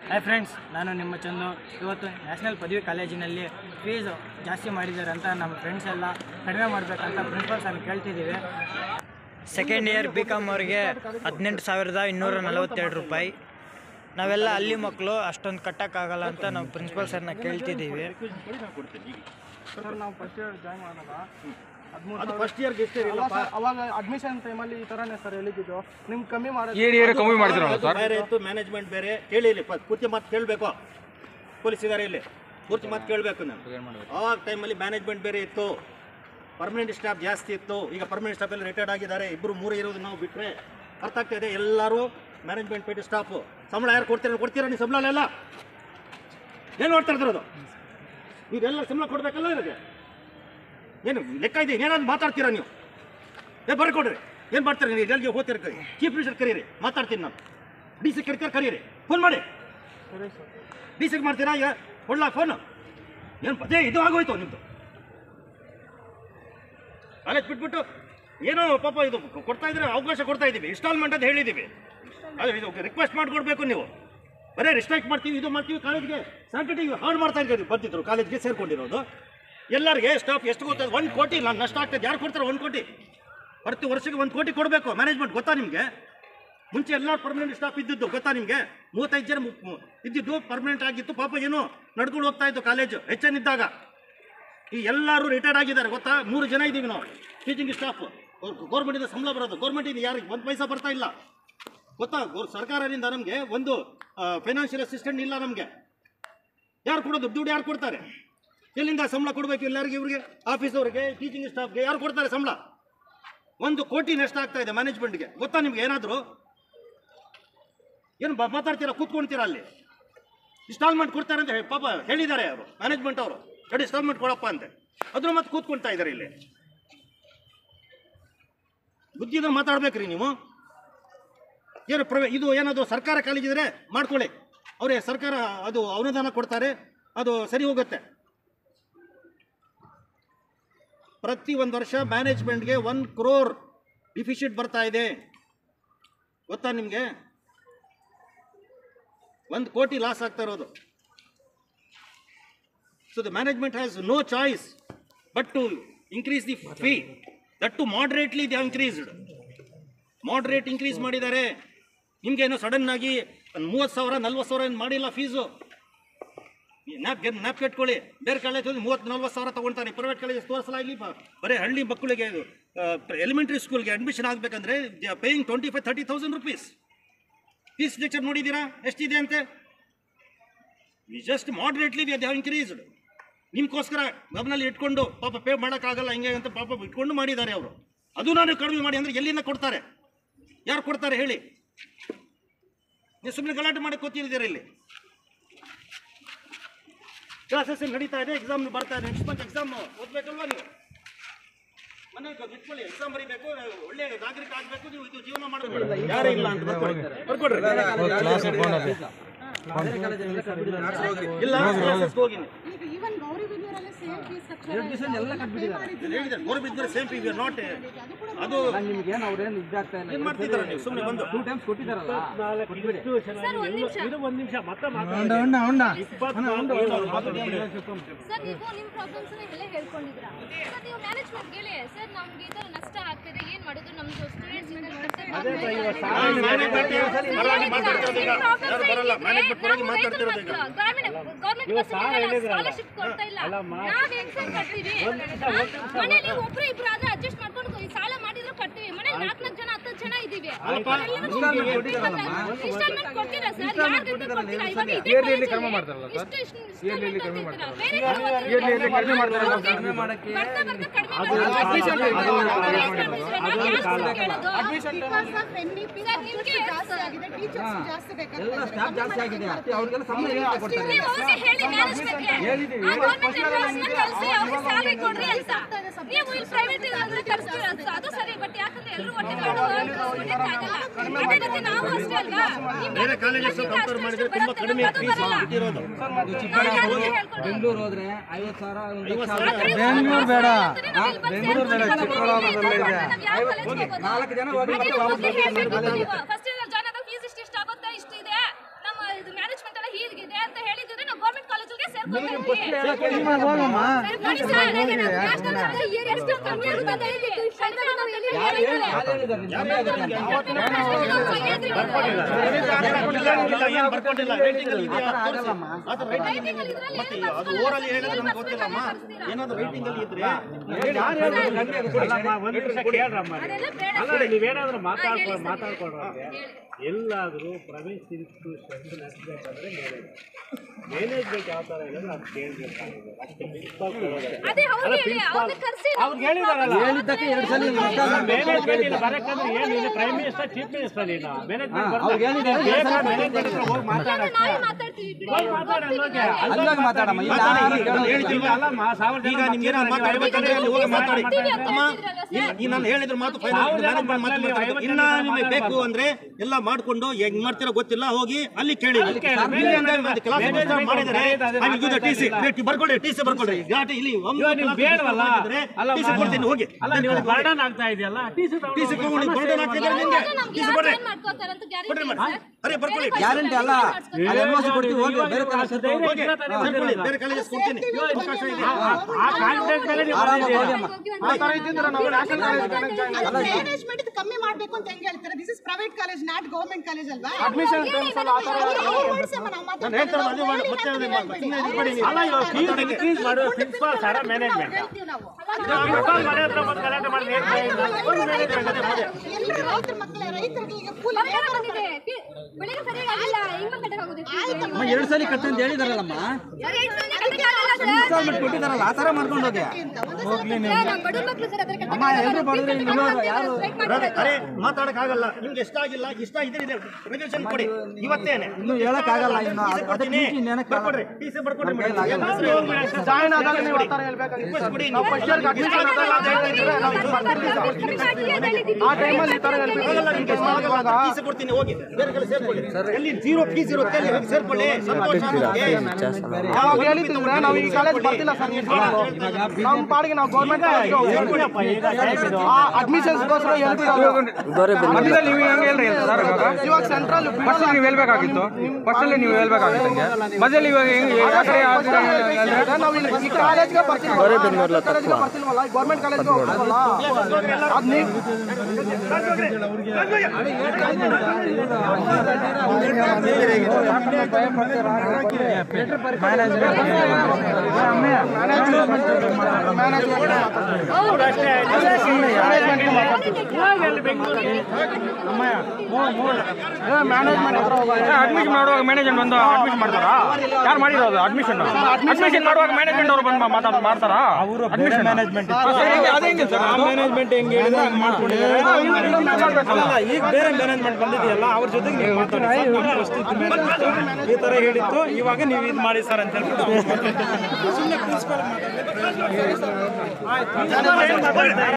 Hi friends, ನಾನು ನಿಮ್ಮ ಚಂದು. ಇವತ್ತು ನ್ಯಾಷನಲ್ ಪದವಿ ಕಾಲೇಜಿನಲ್ಲಿ ಫೀಸ್ ಜಾಸ್ತಿ ಮಾಡಿದ್ದಾರೆ ಅಂತ ನಮ್ಮ ಫ್ರೆಂಡ್ಸ್ ಎಲ್ಲ ಕಡಿಮೆ ಮಾಡಬೇಕಂತ ಪ್ರಿನ್ಸಿಪಲ್ ಸರ್ ಕೇಳ್ತಿದ್ದೀವಿ. ಸೆಕೆಂಡ್ ಇಯರ್ BCom ಅವರಿಗೆ 18,242 ರೂಪಾಯಿ. ನಾವೆಲ್ಲ ಅಲ್ಲಿ ಮಕ್ಕಳು ಅಷ್ಟೊಂದು ಕಟ್ಟೋಕ್ಕಾಗಲ್ಲ ಅಂತ ನಾವು ಪ್ರಿನ್ಸಿಪಲ್ ಸರ್ನ ಕೇಳ್ತಿದ್ದೀವಿ. ಸರ್ ನಾವು ಫಸ್ಟ್ ಇಯರ್ ಜಾಯ್ನ್ ಮಾಡೋಣ. ಅದು ಫಸ್ಟ್ ಇಯರ್ಗೆ ಎಷ್ಟೇ ಇಲ್ಲ ಸರ್, ಅವಾಗ ಅಡ್ಮಿಷನ್ ಟೈಮಲ್ಲಿ ಈ ಥರನೇ ಸರ್ ಹೇಳಿದ್ದು. ನಿಮ್ಗೆ ಕಮ್ಮಿ ಮಾಡೋದು ಬೇರೆ ಇತ್ತು, ಮ್ಯಾನೇಜ್ಮೆಂಟ್ ಬೇರೆ. ಕೇಳಿ ಇಲ್ಲಿ ಪೂರ್ತಿ ಮಾತು ಕೇಳಬೇಕು. ಪೊಲೀಸ್ ಇದ್ದಾರೆ ಇಲ್ಲಿ, ಪೂರ್ತಿ ಮಾತು ಕೇಳಬೇಕು. ನಾನು ಆವಾಗ ಟೈಮಲ್ಲಿ ಮ್ಯಾನೇಜ್ಮೆಂಟ್ ಬೇರೆ ಇತ್ತು, ಪರ್ಮನೆಂಟ್ ಸ್ಟಾಫ್ ಜಾಸ್ತಿ ಇತ್ತು. ಈಗ ಪರ್ಮನೆಂಟ್ ಸ್ಟಾಫ್ ಎಲ್ಲ ರಿಟೈರ್ಡ್ ಆಗಿದ್ದಾರೆ, 2-3 ಇರೋದು ನಾವು ಬಿಟ್ಟರೆ ಅರ್ಥ ಆಗ್ತಾ ಇದೆ. ಎಲ್ಲರೂ ಮ್ಯಾನೇಜ್ಮೆಂಟ್ ಪೇಟೆ ಸ್ಟಾಫು. ಸಂಬಳ ಯಾರು ಕೊಡ್ತೀರಾ ನೀವು? ಸಂಬಳ ಎಲ್ಲ ಏನು ನೋಡ್ತಾ ಇರೋದು? ನೀವೆಲ್ಲ ಸಂಬಳ ಕೊಡಬೇಕಲ್ಲ. ಇರೋದು ಏನು ಲೆಕ್ಕ ಇದೆ? ಏನಾದ್ರು ಮಾತಾಡ್ತೀರಾ ನೀವು? ಬರ್ಕೊಡ್ರಿ. ಏನು ಮಾಡ್ತಾರೆ ನೀವು? ಎಲ್ಲಿಗೆ ಹೋಗ್ತೀರ? ಚೀಫ್ ಮಿನಿಸ್ಟರ್ ಕರೀರಿ, ಮಾತಾಡ್ತೀನಿ ನಾನು. DC ಕರಿತೀರ, ಕರೀರಿ, ಫೋನ್ ಮಾಡಿ. DC ಮಾಡ್ತೀರಾ? ಈಗ ಕೊಡ್ಲಾ ಫೋನು? ಏನು ಅದೇ ಇದು ಆಗೋಯ್ತು ನಿಮ್ಮದು. ಕಾಲೇಜ್ ಬಿಟ್ಬಿಟ್ಟು ಏನೋ ಪಾಪ ಇದು ಕೊಡ್ತಾ ಇದ್ರೆ ಅವಕಾಶ ಕೊಡ್ತಾ ಇದ್ದೀವಿ, ಇನ್ಸ್ಟಾಲ್ಮೆಂಟ್ ಅಂತ ಹೇಳಿದ್ದೀವಿ. ಅದು ಇದು ರಿಕ್ವೆಸ್ಟ್ ಮಾಡಿಕೊಡ್ಬೇಕು ನೀವು. ಬರೀ ರಿಸ್ಟ್ರೈಕ್ ಮಾಡ್ತೀವಿ, ಇದು ಮಾಡ್ತೀವಿ. ಕಾಲೇಜ್ಗೆ ಸ್ಯಾನಿಟರಿ ಹಾರ್ಡ್ ಮಾಡ್ತಾ ಇದ್ದೀವಿ. ಬಂದಿದ್ರು ಕಾಲೇಜ್ಗೆ ಸೇರ್ಕೊಂಡಿರೋದು ಎಲ್ಲರಿಗೆ ಸ್ಟಾಫ್ ಎಷ್ಟು ಗೊತ್ತಾಗ 1 ಕೋಟಿ ನಾನು ನಷ್ಟ ಆಗ್ತದೆ. ಯಾರು ಕೊಡ್ತಾರೆ 1 ಕೋಟಿ? ಪ್ರತಿ ವರ್ಷಕ್ಕೆ 1 ಕೋಟಿ ಕೊಡಬೇಕು ಮ್ಯಾನೇಜ್ಮೆಂಟ್. ಗೊತ್ತಾ ನಿಮಗೆ? ಮುಂಚೆ ಎಲ್ಲ ಪರ್ಮನೆಂಟ್ ಸ್ಟಾಫ್ ಇದ್ದಿದ್ದು ಗೊತ್ತಾ ನಿಮಗೆ? 35 ಜನ ಇದ್ದಿದ್ದು ಪರ್ಮನೆಂಟ್ ಆಗಿತ್ತು. ಪಾಪ ಏನೋ ನಡ್ಕೊಂಡು ಹೋಗ್ತಾ ಇತ್ತು ಕಾಲೇಜು HN ಇದ್ದಾಗ. ಈ ಎಲ್ಲರೂ ರಿಟೈರ್ಡ್ ಆಗಿದ್ದಾರೆ ಗೊತ್ತಾ? 3 ಜನ ಇದ್ದೀವಿ ನಾವು ಟೀಚಿಂಗ್ ಸ್ಟಾಫ್. ಗೌರ್ಮೆಂಟಿಂದ ಸಂಬಳ ಬರೋದು, ಗೌರ್ಮೆಂಟಿಂದ ಯಾರಿಗೆ 1 ಪೈಸಾ ಬರ್ತಾ ಇಲ್ಲ ಗೊತ್ತಾ? ಸರ್ಕಾರದಿಂದ ನಮಗೆ ಒಂದು ಫೈನಾನ್ಷಿಯಲ್ ಅಸಿಸ್ಟೆಂಟ್ ಇಲ್ಲ ನಮಗೆ. ಯಾರು ಕೊಡೋದು? ದುಡ್ಡು ಯಾರು ಕೊಡ್ತಾರೆ? ಎಲ್ಲಿಂದ ಸಂಬಳ ಕೊಡಬೇಕು ಎಲ್ಲರಿಗೆ? ಇವ್ರಿಗೆ, ಆಫೀಸವ್ರಿಗೆ, ಟೀಚಿಂಗ್ ಸ್ಟಾಫ್ಗೆ ಯಾರು ಕೊಡ್ತಾರೆ ಸಂಬಳ? 1 ಕೋಟಿ ನಷ್ಟ ಆಗ್ತಾ ಇದೆ ಮ್ಯಾನೇಜ್ಮೆಂಟ್ಗೆ. ಗೊತ್ತಾ ನಿಮ್ಗೆ? ಏನಾದರೂ ಏನು ಮಾತಾಡ್ತೀರಾ? ಕೂತ್ಕೊಳ್ತೀರಾ ಅಲ್ಲಿ? ಇನ್ಸ್ಟಾಲ್ಮೆಂಟ್ ಕೊಡ್ತಾರೆ ಅಂತ ಪಾಪ ಹೇಳಿದ್ದಾರೆ ಅವರು, ಮ್ಯಾನೇಜ್ಮೆಂಟ್ ಅವರು. ಎರಡು ಇನ್ಸ್ಟಾಲ್ಮೆಂಟ್ ಕೊಡಪ್ಪ ಅಂತೆ, ಅದ್ರ ಮತ್ತೆ ಕೂತ್ಕೊಳ್ತಾ ಇದ್ದಾರೆ ಇಲ್ಲಿ. ಬುದ್ಧಿದ್ರೆ ಮಾತಾಡ್ಬೇಕ್ರಿ ನೀವು. ಏನು ಇದು ಏನಾದರೂ ಸರ್ಕಾರ ಕಾಲೇಜಿದ್ರೆ ಮಾಡ್ಕೊಳ್ಳಿ, ಅವರೇ ಸರ್ಕಾರ ಅದು ಅನುದಾನ ಕೊಡ್ತಾರೆ, ಅದು ಸರಿ ಹೋಗುತ್ತೆ. ಪ್ರತಿ 1 ವರ್ಷ ಮ್ಯಾನೇಜ್ಮೆಂಟ್ಗೆ 1 crore ಡಿಫಿಸಿಟ್ ಬರ್ತಾ ಇದೆ ಗೊತ್ತಾ ನಿಮಗೆ? 1 ಕೋಟಿ ಲಾಸ್ ಆಗ್ತಾ ಇರೋದು. So the management has no choice but to increase the fee. That to moderately the increased. Moderate increase ಮಾಡಿದ್ದಾರೆ. ನಿಮ್ಗೇನು ಸಡನ್ ಆಗಿ 30,000 40,000 ಏನು ಮಾಡಿಲ್ಲ ಫೀಸು. ನ್ಯಾಪ್ ಕಟ್ಕೊಳ್ಳಿ. ಬೇರೆ ಕಾಲೇಜ್ 30-40 ಸಾವಿರ ತೊಗೊಳ್ತಾರೆ. ಪ್ರೈವೇಟ್ ಕಾಲೇಜ್ ತೋರಿಸಲ್ಲ. ಇಲ್ಲಿ ಬರೀ ಹಳ್ಳಿ ಮಕ್ಕಳಿಗೆ ಎಲಿಮೆಂಟ್ರಿ ಸ್ಕೂಲ್ಗೆ ಅಡ್ಮಿಷನ್ ಆಗಬೇಕಂದ್ರೆ ಪೇಯಿಂಗ್ 25,000-30,000 ರೂಪೀಸ್. ಫೀಸ್ ಸ್ಟ್ರಕ್ಚರ್ ನೋಡಿದ್ದೀರಾ ಎಷ್ಟಿದೆ ಅಂತೆ? Just moderately the have increased. ನಿಮ್ಗೋಸ್ಕರ ಗಮನಲ್ಲಿ ಇಟ್ಕೊಂಡು ಪಾಪ ಪೇ ಮಾಡೋಕ್ಕಾಗಲ್ಲ ಹಿಂಗೆ ಅಂತ ಪಾಪ ಇಟ್ಕೊಂಡು ಮಾಡಿದ್ದಾರೆ ಅವರು. ಅದು ನಾನು ಕಡಿಮೆ ಮಾಡಿ ಅಂದರೆ ಎಲ್ಲಿಂದ ಕೊಡ್ತಾರೆ? ಯಾರು ಕೊಡ್ತಾರೆ ಹೇಳಿ? ನೀವು ಸುಮ್ಮನೆ ಗಲಾಟೆ ಮಾಡಿ ಕೂತಿದ್ದೀರಾ ಇಲ್ಲಿ. ಕ್ಲಾಸಸ್ ನಡೀತಾ ಇದೆ, ಎಕ್ಸಾಮ್ ಬರ್ತಾ ಇದೆ. ನೆಕ್ಸ್ಟ್ ಮಂತ್ ಎಕ್ಸಾಮ್ ಓದಬೇಕಲ್ವಾ ನೀವು? ಮನೆಗೆ ಬಿಟ್ಕೊಳ್ಳಿ, ಎಕ್ಸಾಮ್ ಬರೀಬೇಕು, ಒಳ್ಳೆ ನಾಗರಿಕ ಆಗಬೇಕು. ನೀವು ಇದು ಜೀವನ ಮಾಡಬೇಕು. ಯಾರೇ ಇಲ್ಲ ಅಂತ ಬರ್ಕೊಡ್ರಿ. ಇಲ್ಲ ಹೋಗಿ ಗೌರವಿದ್ರೆ ಸೇಮ್ ಫೀಸ್ ನಾಟ್ ಅದು ನಿಮಗೆ ಅವ್ರೇನು ಇದಾಗ್ತಾ ಇಲ್ಲ. ಏನು ಮಾಡ್ತಿದ್ದಾರೆ ನೀವು? ಸುಮ್ಮನೆ ಬಂದು 2 ಟೈಮ್ಸ್ ಕೊಟ್ಟಿದ್ದಾರಲ್ಲ. ಇದು 1 ನಿಮಿಷ ಮತ್ತೆ ಸರ್, ನೀವು ನಿಮ್ಮ ಪ್ರಾಬ್ಲಮ್ಸ್ ಎಲ್ಲ ಹೇಳ್ಕೊಂಡಿದ್ದೀರಾ. ಸರ್, ನೀವು ಮ್ಯಾನೇಜ್ಮೆಂಟ್ ಹೇಳಿ, ಸರ್ ನಮ್ಗೆ ಈ ಥರ ನಷ್ಟ ಆಗ್ತಿದೆ, ಏನು ಮಾಡೋದು? ನಮ್ಮ ಸ್ಟೂಡೆಂಟ್ಸ್ ಸ್ಕಾಲರ್ಶಿಪ್ ಕೊಡ್ತಾ ಇಲ್ಲ. ನಾವ್ ಹೆಂಗ್ ಸರ್ ಕಟ್ತೀವಿ? ಮನೇಲಿ ಒಬ್ರು ಇಬ್ರು ಆದ್ರೆ ಅಡ್ಜಸ್ಟ್ ಮಾಡ್ಕೊಂಡು ಸಾಲ ಮಾಡಿದ್ರು ಕಟ್ತೀವಿ. ಮನೇಲಿ 4 ಜನ 10 ಜನ ಇದೀವಿ. ಇನ್ಸ್ಟಾಲ್ಮೆಂಟ್ ಕೊಡ್ತೀರಾ ಸರ್? ಯಾರ್ಗಿಂತ ಕೊಡ್ತೀರಾ? ಇವಾಗ ಇಯರ್ಲಿ ಕಡಿಮೆ ಮಾಡ್ತಾರಲ್ಲ ಸರ್. ಇಯರ್ಲಿ ಕಡಿಮೆ ಮಾಡ್ತಾರಲ್ಲ. ಇಯರ್ಲಿ ಕಡಿಮೆ ಮಾಡ್ತಾರಲ್ಲ. ಕಡಿಮೆ ಮಾಡಕ್ಕೆ ಬರ್ತಾ ಬರ್ತಾ ಕಡಿಮೆ ಅಡ್ಮಿಷನ್ ಜಾಸ್ತಿ ಆಗಿದೆ, ಟೀಚರ್ಸ್ ಜಾಸ್ತಿ ಬೇಕಾಗಿದೆ, ಎಲ್ಲ ಸ್ಟಾಫ್ ಜಾಸ್ತಿ ಆಗಿದೆ. ಅವರಿಗೆಲ್ಲ ಸಂಬಳ ಏನು ಕೊಡ್ತಾರೆ? ನೀವು ಹೋಗಿ ಹೇಳಿ ಮ್ಯಾನೇಜ್ಮೆಂಟ್ಗೆ. ಹೇಳಿದೀವಿ ಗವರ್ನಮೆಂಟ್ ಎಂಪ್ಲಾಯೀಸ್ನ ಕಳಿಸಿ ಅವ್ರಿಗೆ ಸ್ಯಾಲರಿ ಕೊಡ್ರಿ ಅಂತ. ನೀವು ಇಲ್ಲಿ ಪ್ರೈವೇಟ್ ಇರೋದ್ರೆ ಕಳಿಸ್ತೀರಾ ಅಂತ ಅದು ಸರಿ. ಬಟ್ ಯಾಕಂದ್ರೆ ಎಲ್ಲರೂ ಒಟ್ಟೆ ಮಾಡೋದು ಅದೇ ರೀತಿ ನಾವು ಅಷ್ಟೇ ಅಲ್ವಾ? ಬೇರೆ ಕಾಲೇಜಸ್ ಕಂಪೇರ್ ಮಾಡಿದ್ರೆ ತುಂಬಾ ಕಡಿಮೆ ಫೀಸ್ ಇಟ್ಟಿರೋದು. ಬೆಂಗಳೂರು ಹೋದ್ರೆ 50,000 ಬೆಂಗಳೂರು ಬೇಡ, ಬೆಂಗಳೂರು ಬೇಡ, ಚಿಕ್ಕಬಳ್ಳಾಪುರದಲ್ಲೇ ಇದೆ. 4 ಜನ ಹೋಗಿ ಫಸ್ಟ್ ಜಾಯ್ನ್ ಆದಾಗ ಫೀಸ್ ಇಷ್ಟ ಆಗುತ್ತೆ, ಇಷ್ಟಿದೆ. ನಮ್ಮ ಇದು ಮ್ಯಾನೇಜ್ಮೆಂಟ್ ಮ್ಯಾನೇಜ್ಮೆಂಟ್ ಎಲ್ಲ ಹೀಗಿದೆ ಅಂತ ಹೇಳಿದ್ರೆ ನಾವು ಗೌರ್ಮೆಂಟ್ ಕಾಲೇಜಿಗೆ ಸೇರ್ಕೊಳ್ತೀವಿ. ಓವರಲ್ಲಿ ಹೇಳಿದ್ರೆ ನಮ್ಗೆ ಗೊತ್ತಿಲ್ಲಮ್ಮ. ಏನಾದ್ರು ರೈಟಿಂಗ್ ಅಲ್ಲಿ ಇದ್ರೆ ನೀವೇನಾದ್ರೂ ಮಾತಾಡ್ಕೊಂಡ್ರೆ ಎಲ್ಲಾದರೂ ಪ್ರೈವೇಟ್ ಇನ್ಸ್ಟಿಟ್ಯೂಷನ್ ನಡೆಸಬೇಕಂದ್ರೆ ಮ್ಯಾನೇಜ್ಮೆಂಟ್ ಯಾವ ಥರ ಇರೋದು ಅದು ಕೇಳಬೇಕಾಗಿದೆ ಅಷ್ಟೇ. ಅವ್ರಿಗೆ ಹೇಳಿದಾರಲ್ಲ, ಹೇಳಿದ್ದಕ್ಕೆ 2 ಸಲ ಮ್ಯಾನೇಜ್ಮೆಂಟ್ ಇಲ್ಲಿ ಬರಕ್ಕಂದ್ರೆ ಏನು ಪ್ರೈಮ್ ಮಿನಿಸ್ಟರ್ ಚೀಫ್ ಮಿನಿಸ್ಟರ್ ನೀನು ಮ್ಯಾನೇಜ್ಮೆಂಟ್ ಮ್ಯಾನೇಜ್ಮೆಂಟ್ ಹತ್ರ ಹೋಗಿ ಮಾತಾಡಕ್ಕೆ ಮಾತಾಡಮ್ಮ. ಈಗ ನಿಮ್ಗೆ ಏನಾದ್ರು ಮಾತಾಡ್ಬೇಕಂದ್ರೆ ಅಲ್ಲಿ ಹೋಗಿ ಮಾತಾಡಿ ಅಮ್ಮ. ಈ ನಾನು ಹೇಳಿದ್ರ ಮಾತು ಇನ್ನ ನಿಮಗೆ ಬೇಕು ಅಂದ್ರೆ ಎಲ್ಲ ಮಾಡ್ಕೊಂಡು ಹೆಂಗ್ ಮಾಡ್ತೀರಾ ಗೊತ್ತಿಲ್ಲ, ಹೋಗಿ ಅಲ್ಲಿ ಕೇಳಿ. ಮಾಡಿದರೆ ಬರ್ಕೊಳ್ಳಿ, ಟಿಸಿ ಬರ್ಕೊಳ್ಳಿ. ಇಲ್ಲಿ ಬೇಡವಲ್ಲ ಕೊಡ್ತೀನಿ, ಹೋಗಿ. ಅಲ್ಲ ನೀವು ಬರ್ಡನ್ ಆಗ್ತಾ ಇದೆಯಲ್ಲ, ಟಿಸಿ ತಗೊಂಡು ಬರ್ಡನ್ ಆಗ್ತಿದ್ದಾರೆ ನಿಮ್ಗೆ. ಟಿಸಿ ಕೊಡ್ರಿ, ಅರೆ ಬರ್ಕೊಳ್ಳಿ. ಗ್ಯಾರಂಟಿ ಅಲ್ಲ, ಕೊಡ್ತೀವಿ, ಹೋಗಿ ಬೇರೆ ಬೇರೆ ಕಾಲೇಜಸ್ ಕೊಡ್ತೀನಿ. ಅವಕಾಶ ಇದೆ. ಆ ಕಾಂಟ್ರಾಕ್ಟ್ ಮೇಲೆ ನೀವು ಮ್ಯಾನೇಜ್ಮೆಂಟ್ ಇದು ಕಮ್ಮಿ ಮಾಡಬೇಕು ಅಂತ ಹೆಂಗ್ ಹೇಳ್ತಾರೆ? This is private college, not government college ಅಲ್ವಾ? ಅಡ್ಮಿಷನ್ ಟೈಮ್ಸ್ ಅಲ್ಲಿ ಆ ಥರ ಅಲ್ಲ ಇವಾಗ ಫೀಸ್ ಇನ್ಕ್ರೀಸ್ ಮಾಡೋ ಪ್ರಿನ್ಸಿಪಾಲ್ ಸಾರ ಮ್ಯಾನೇಜ್ಮೆಂಟ್ ಪ್ರಿನ್ಸಿಪಾಲ್ ಮನೆ ಹತ್ರ ಬಂದು ಗಲಾಟೆ ಮಾಡಿ ರೈತರ ಮಕ್ಕಳೇ, ರೈತರಿಗೆ ಈಗ ಕೂಲಿ ಬೆಳಿಗ್ಗೆ ಸರಿಯಾಗಿ ಆಗಿಲ್ಲ, ಹಿಂಗ್ ಕಟ್ಟಕ್ಕಾಗೋದು? 2 ಸಲ ಕಟ್ಟಿ ಅಂತ ಹೇಳಿದಾರಲ್ಲಮ್ಮ, ಇನ್ಸ್ಟಾಲ್ಮೆಂಟ್ ಕೊಟ್ಟಿದಾರಲ್ಲ, ಆ ಥರ ಮಾಡ್ಕೊಂಡು ಹೋಗಿ. ಅರೆ ಮಾತಾಡಕ್ ಆಗಲ್ಲ, ನಿಮ್ಗೆ ಇಷ್ಟ ಆಗಿಲ್ಲ, ಇಷ್ಟ ಇದೆ ರೆಸಲ್ಯೂಷನ್ ಕೊಡಿ ಇವತ್ತೇನೆ. ಇನ್ನು ಹೇಳಕ್ಕಾಗಲ್ಲ, ಇನ್ನು ಬರ್ಕೊಡ್ರಿ, ಟಿಸಿ ಬರ್ಕೊಡ್ರಿ. ಜಾಯಿನ್ ಆದಾಗ ನೀವು ಆ ಥರ ಹೇಳ್ಬೇಕಾಗಿತ್ತು. ನಾವು ಫಸ್ಟ್ ಇಯರ್ಗೆ ಅಡ್ಮಿಷನ್ ಆದಾಗ ಅಂತ ಹೇಳ್ತಿದ್ರೆ ನಾವು ಇದು ಬರ್ತಿರ್ಲಿಲ್ಲ. ಆ ಟೈಮಲ್ಲಿ ಈ ಥರ ಹೇಳ್ಬೇಕು. ಟಿಸಿ ಕೊಡ್ತೀನಿ, ಹೋಗಿ ಬೇರೆ ಕಡೆ ಸೇರ್ಕೊಳ್ಳಿ. ಎಲ್ಲಿ 0 ಫೀಸ್ ಇರುತ್ತೆ ಅಲ್ಲಿ ಹೋಗಿ ಸೇರ್ಕೊಳ್ಳಿ. ಸಂತೋಷ ಯಾವಾಗ ಹೇಳಿದ್ರೆ ನಾವು ಈ ಕಾಲೇಜ್ ಬರ್ತಿಲ್ಲ ಸರ್, ನಮ್ಮ ಪಾಡಿಗೆ ನಾವು ಗೌರ್ಮೆಂಟ್ ಅಡ್ಮಿಷನ್ಸ್ಗೋಸ್ಕರ ಇವಾಗ ಸೆಂಟ್ರಲ್ ನೀವು ಹೇಳ್ಬೇಕಾಗಿತ್ತು, ಫಸ್ಟಲ್ಲಿ ನೀವು ಹೇಳ್ಬೇಕಾಗಿತ್ತು. ಮಧ್ಯದಲ್ಲಿ ಇವಾಗ ನಾವು ಈ ಕಾಲೇಜ್ಗೆ ಬರ್ತಿಲ್ವಲ್ಲ, ಗೌರ್ಮೆಂಟ್ ಕಾಲೇಜ್ಗೆ ಹೋಗ್ತಿಲ್ವಲ್ಲ, ಅದು ನೀವು ಅಡ್ಮಿಷನ್ ಮಾಡುವಾಗ ಮ್ಯಾನೇಜ್ಮೆಂಟ್ ಬಂದು ಅಡ್ಮಿಷನ್ ಮಾಡ್ತಾರಾ? ಯಾರು ಮಾಡಿರೋದು ಅಡ್ಮಿಷನ್? ಅಡ್ಮಿಷನ್ ಮಾಡುವಾಗ ಮ್ಯಾನೇಜ್ಮೆಂಟ್ ಅವ್ರು ಬಂದು ಮಾಡ್ತಾರಾ? ಅವರು ಅಡ್ಮಿಷನ್ ಮ್ಯಾನೇಜ್ಮೆಂಟ್ ಮ್ಯಾನೇಜ್ಮೆಂಟ್ ಹೆಂಗೆ ಹೇಳಿದ್ರೆ ಹಂಗೆ ಮಾಡ್ಕೊಂಡಿದ್ದಾರೆ. ಈಗ ಬೇರೆ ಮ್ಯಾನೇಜ್ಮೆಂಟ್ ಬಂದಿದೆಯಲ್ಲ, ಅವ್ರ ಜೊತೆಗೆ ನೀವು ಮಾತಾಡಿ. ಈ ಥರ ಹೇಳಿತ್ತು, ಇವಾಗ ನೀವು ಇದು ಮಾಡಿ ಸರ್ ಅಂತ ಹೇಳ್ಬಿಟ್ಟು ಸುಮ್ಮನೆ ಪ್ರಿನ್ಸಿಪಲ್